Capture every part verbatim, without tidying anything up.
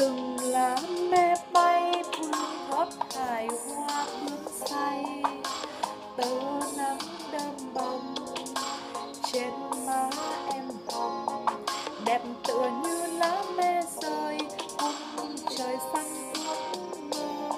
từng lá me bay vương hót hài hoa bướm say, tơ nắng đơm bông trên má em hồng, đẹp tựa như lá me rơi cùng trời xanh ước mơ.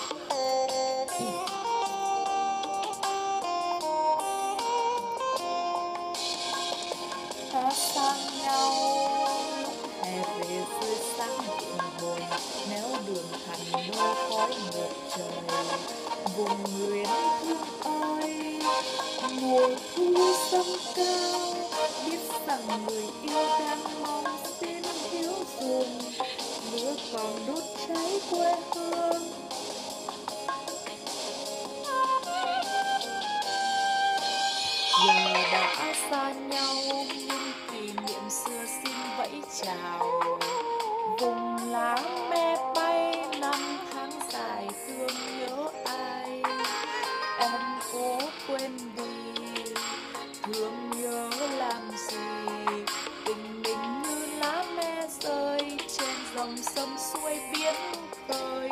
Ta xa nhau hè về dưới sáng buồn buồn, nếu đường thành đôi khói ngược trời. Vùng Nguyễn Thương ơi, mùa thu dâng cao, biết rằng người yêu đang mong xin hiếu dùng, lửa còn đốt cháy quê hương. Giờ đã xa nhau nhưng kỷ niệm xưa xin vẫy chào. Vùng lá me bay năm tháng dài thương nhớ ai, em cố quên đi thương nhớ làm gì. Tình mình như lá me rơi trên dòng sông suối biển khơi.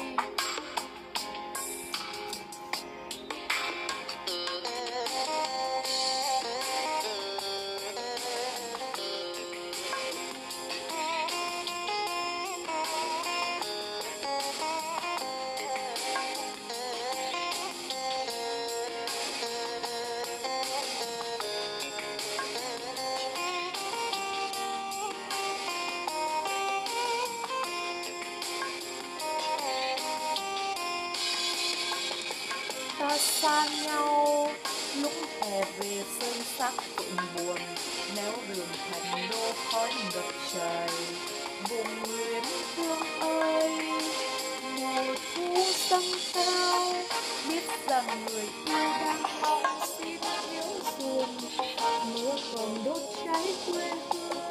Ta xa nhau lúc hè về sơn sắc cũng buồn, nếu đường thành đô khói ngập trời. Vùng Nguyễn Thương ơi, mùa thu dâng cao, biết rằng người yêu đang mong xin hiếu dùm, mưa còn đốt cháy quê hương.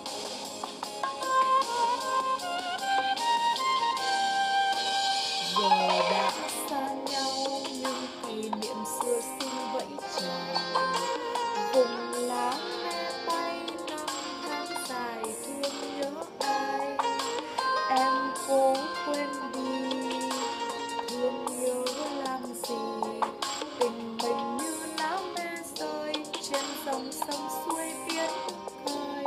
Giờ đã xa nhau nhưng kỷ niệm xưa xin vẫy chào. Vùng lá me bay năm tháng dài thương nhớ ai, em cố quên đi thương nhớ làm gì. Tình mình như lá me rơi trên dòng sông suối biển khơi.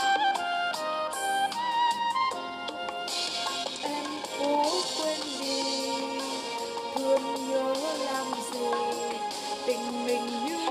Em cố quên đi thương nhớ làm gì. Tình mình như